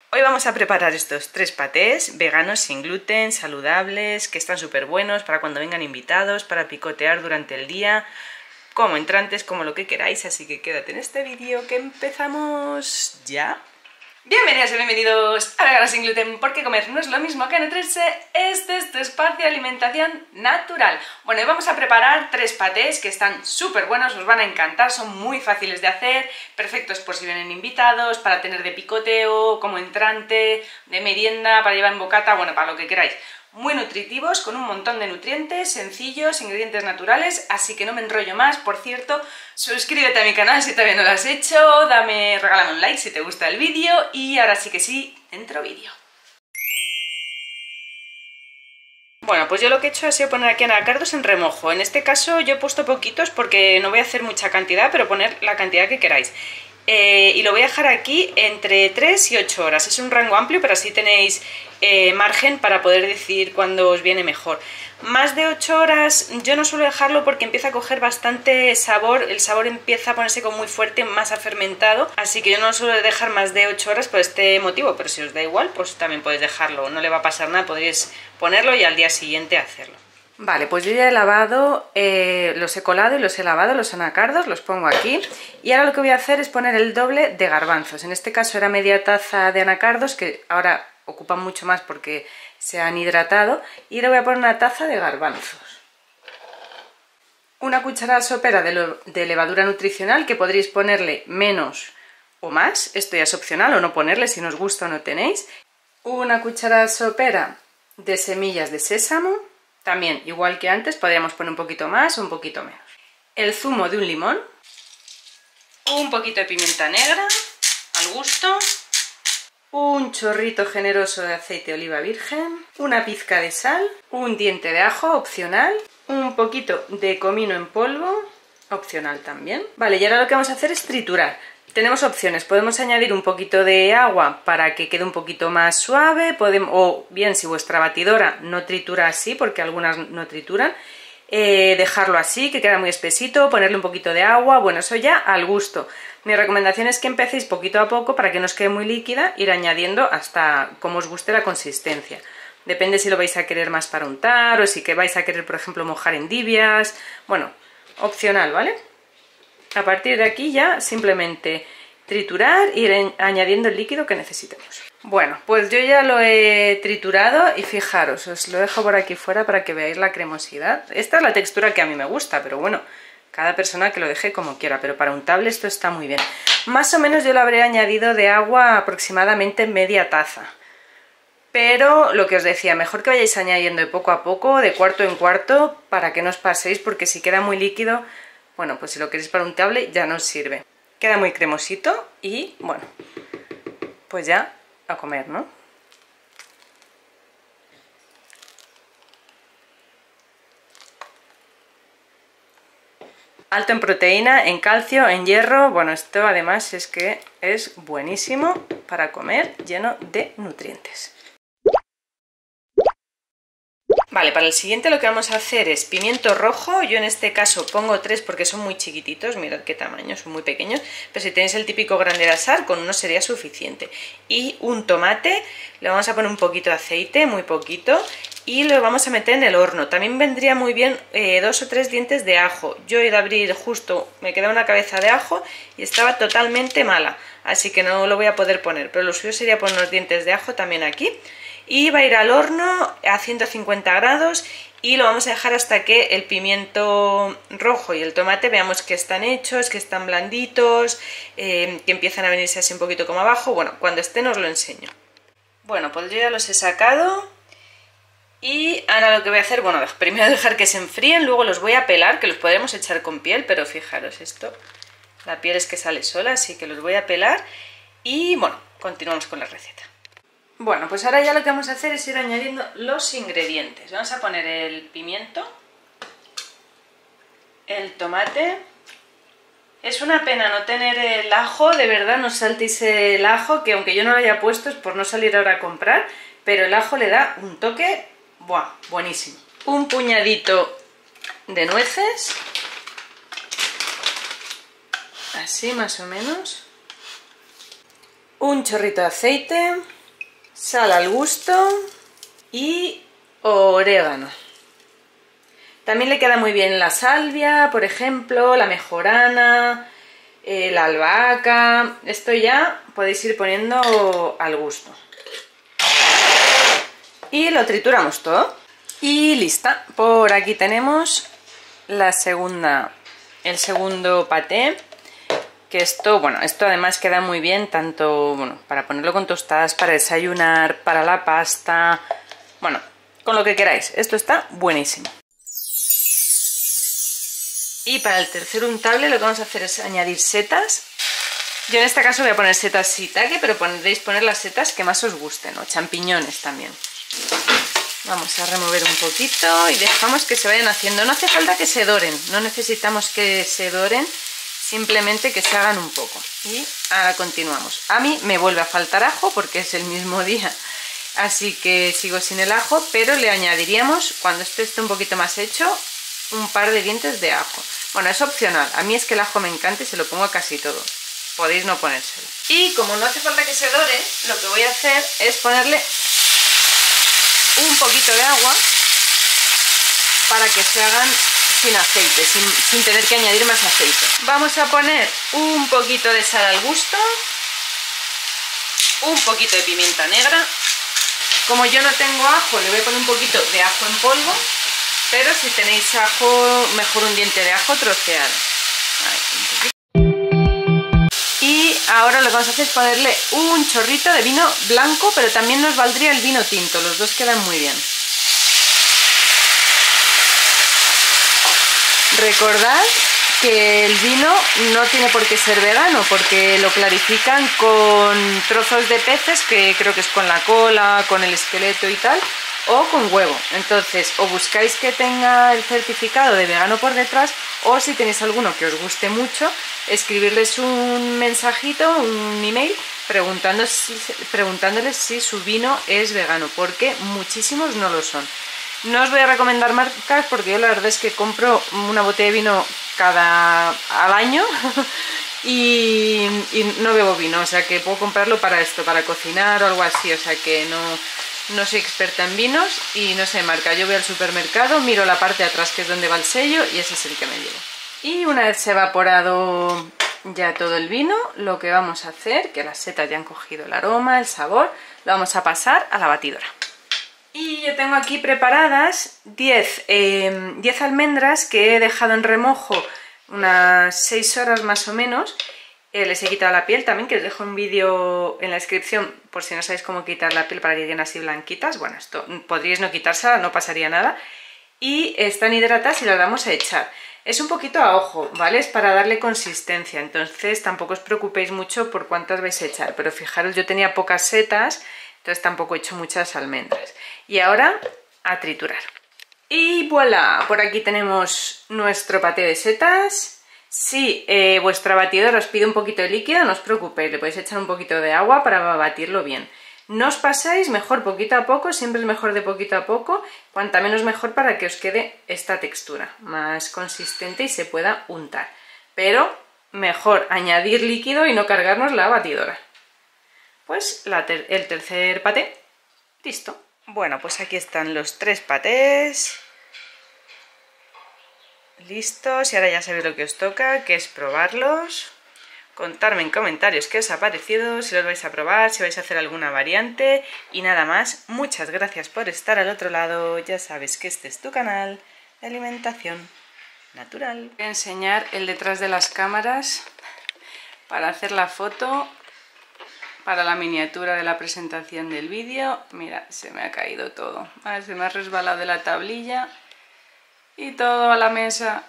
Hoy vamos a preparar estos 3 patés veganos sin gluten, saludables, que están súper buenos para cuando vengan invitados, para picotear durante el día, como entrantes, como lo que queráis, así que quédate en este vídeo que empezamos ya. Bienvenidas y bienvenidos a Veganos sin Gluten, porque comer no es lo mismo que nutrirse. Este es tu espacio de alimentación natural. Bueno, hoy vamos a preparar 3 patés que están súper buenos, os van a encantar, son muy fáciles de hacer, perfectos por si vienen invitados, para tener de picoteo, como entrante, de merienda, para llevar en bocata, bueno, para lo que queráis. Muy nutritivos, con un montón de nutrientes, sencillos, ingredientes naturales, así que no me enrollo más. Por cierto, suscríbete a mi canal si todavía no lo has hecho, regálame un like si te gusta el vídeo, y ahora sí que sí, dentro vídeo. Bueno, pues yo lo que he hecho ha sido poner aquí anacardos en remojo. En este caso yo he puesto poquitos porque no voy a hacer mucha cantidad, pero poner la cantidad que queráis. Y lo voy a dejar aquí entre 3 y 8 horas. Es un rango amplio, pero así tenéis margen para poder decidir cuándo os viene mejor. Más de 8 horas yo no suelo dejarlo porque empieza a coger bastante sabor, el sabor empieza a ponerse como muy fuerte, más fermentado, así que yo no suelo dejar más de 8 horas por este motivo, pero si os da igual, pues también podéis dejarlo, no le va a pasar nada, podréis ponerlo y al día siguiente hacerlo. Vale, pues yo ya he lavado, los he colado y los he lavado, los anacardos, los pongo aquí. Y ahora lo que voy a hacer es poner el doble de garbanzos. En este caso era media taza de anacardos, que ahora ocupan mucho más porque se han hidratado. Y le voy a poner una taza de garbanzos. Una cucharada sopera de levadura nutricional, que podréis ponerle menos o más. Esto ya es opcional, o no ponerle si no os gusta o no tenéis. Una cucharada sopera de semillas de sésamo. También, igual que antes, podríamos poner un poquito más o un poquito menos. El zumo de un limón, un poquito de pimienta negra, al gusto, un chorrito generoso de aceite de oliva virgen, una pizca de sal, un diente de ajo, opcional, un poquito de comino en polvo, opcional también. Vale, y ahora lo que vamos a hacer es triturar. Tenemos opciones, podemos añadir un poquito de agua para que quede un poquito más suave, o bien si vuestra batidora no tritura así, porque algunas no trituran, dejarlo así, que queda muy espesito, ponerle un poquito de agua, bueno, eso ya al gusto. Mi recomendación es que empecéis poquito a poco para que no os quede muy líquida, ir añadiendo hasta como os guste la consistencia. Depende si lo vais a querer más para untar o si que vais a querer, por ejemplo, mojar endivias, bueno, opcional, ¿vale? A partir de aquí ya simplemente triturar e ir añadiendo el líquido que necesitemos. Bueno, pues yo ya lo he triturado y fijaros, os lo dejo por aquí fuera para que veáis la cremosidad. Esta es la textura que a mí me gusta, pero bueno, cada persona que lo deje como quiera, pero para untable esto está muy bien. Más o menos yo lo habré añadido de agua aproximadamente media taza. Pero lo que os decía, mejor que vayáis añadiendo de poco a poco, de cuarto en cuarto, para que no os paséis, porque si queda muy líquido, bueno, pues si lo queréis para untable ya no os sirve. Queda muy cremosito y, bueno, pues ya a comer, ¿no? Alto en proteína, en calcio, en hierro, bueno, esto además es que es buenísimo para comer, lleno de nutrientes. Vale, para el siguiente lo que vamos a hacer es pimiento rojo. Yo en este caso pongo 3 porque son muy chiquititos, mirad qué tamaño, son muy pequeños, pero si tenéis el típico grande de asar, con uno sería suficiente. Y un tomate, le vamos a poner un poquito de aceite, muy poquito, y lo vamos a meter en el horno. También vendría muy bien 2 o 3 dientes de ajo. Yo he de abrir justo, me queda una cabeza de ajo y estaba totalmente mala, así que no lo voy a poder poner, pero lo suyo sería poner unos dientes de ajo también aquí. Y va a ir al horno a 150 grados y lo vamos a dejar hasta que el pimiento rojo y el tomate veamos que están hechos, que están blanditos, que empiezan a venirse así un poquito como abajo. Bueno, cuando estén os lo enseño. Bueno, pues yo ya los he sacado y ahora lo que voy a hacer, bueno, primero dejar que se enfríen, luego los voy a pelar, que los podremos echar con piel, pero fijaros esto, la piel es que sale sola, así que los voy a pelar y bueno, continuamos con la receta. Bueno, pues ahora ya lo que vamos a hacer es ir añadiendo los ingredientes. Vamos a poner el pimiento, el tomate. Es una pena no tener el ajo, de verdad, no saltéis el ajo, que aunque yo no lo haya puesto es por no salir ahora a comprar, pero el ajo le da un toque, ¡buah!, buenísimo. Un puñadito de nueces, así más o menos. Un chorrito de aceite, sal al gusto y orégano. También le queda muy bien la salvia, por ejemplo, la mejorana, la albahaca. Esto ya podéis ir poniendo al gusto. Y lo trituramos todo. Y lista. Por aquí tenemos el segundo paté. Que esto, bueno, esto además queda muy bien tanto, bueno, para ponerlo con tostadas, para desayunar, para la pasta, bueno, con lo que queráis. Esto está buenísimo. Y para el tercer untable lo que vamos a hacer es añadir setas. Yo en este caso voy a poner setas shiitake, pero podéis poner las setas que más os gusten, o champiñones también. Vamos a remover un poquito y dejamos que se vayan haciendo. No hace falta que se doren, no necesitamos que se doren, simplemente que se hagan un poco. Y ahora continuamos. A mí me vuelve a faltar ajo porque es el mismo día, así que sigo sin el ajo, pero le añadiríamos, cuando esté un poquito más hecho, un par de dientes de ajo. Bueno, es opcional, a mí es que el ajo me encanta y se lo pongo a casi todo. Podéis no ponérselo. Y como no hace falta que se dore, lo que voy a hacer es ponerle un poquito de agua para que se hagan sin aceite, sin tener que añadir más aceite. Vamos a poner un poquito de sal al gusto, un poquito de pimienta negra. Como yo no tengo ajo, le voy a poner un poquito de ajo en polvo, pero si tenéis ajo, mejor un diente de ajo troceado. Y ahora lo que vamos a hacer es ponerle un chorrito de vino blanco, pero también nos valdría el vino tinto, los dos quedan muy bien. Recordad que el vino no tiene por qué ser vegano, porque lo clarifican con trozos de peces, que creo que es con la cola, con el esqueleto y tal, o con huevo. Entonces, o buscáis que tenga el certificado de vegano por detrás, o si tenéis alguno que os guste mucho, escribirles un mensajito, un email, preguntándoles si su vino es vegano, porque muchísimos no lo son. No os voy a recomendar marcas porque yo la verdad es que compro una botella de vino al año y no bebo vino, o sea que puedo comprarlo para esto, para cocinar o algo así, o sea que no soy experta en vinos y no sé marca. Yo voy al supermercado, miro la parte de atrás que es donde va el sello y ese es el que me llevo. Y una vez se ha evaporado ya todo el vino, lo que vamos a hacer, que las setas ya han cogido el aroma, el sabor, lo vamos a pasar a la batidora. Y yo tengo aquí preparadas 10 almendras que he dejado en remojo unas 6 horas más o menos. Les he quitado la piel también, que os dejo un vídeo en la descripción por si no sabéis cómo quitar la piel para que queden así blanquitas. Bueno, esto podríais no quitársela, no pasaría nada. Y están hidratadas y las vamos a echar. Es un poquito a ojo, ¿vale? Es para darle consistencia, entonces tampoco os preocupéis mucho por cuántas vais a echar. Pero fijaros, yo tenía pocas setas, entonces tampoco he hecho muchas almendras. Y ahora a triturar. Y voilà, por aquí tenemos nuestro paté de setas. Si vuestra batidora os pide un poquito de líquido, no os preocupéis, le podéis echar un poquito de agua para batirlo bien. No os pasáis, mejor poquito a poco, siempre es mejor de poquito a poco, cuanta menos mejor para que os quede esta textura más consistente y se pueda untar. Pero mejor añadir líquido y no cargarnos la batidora. Pues el tercer paté, listo. Bueno, pues aquí están los 3 patés listos y ahora ya sabéis lo que os toca, que es probarlos. Contarme en comentarios qué os ha parecido, si los vais a probar, si vais a hacer alguna variante y nada más. Muchas gracias por estar al otro lado, ya sabes que este es tu canal de alimentación natural. Voy a enseñar el detrás de las cámaras para hacer la foto. Para la miniatura de la presentación del vídeo. Mira, se me ha caído todo. Se me ha resbalado de la tablilla y todo a la mesa.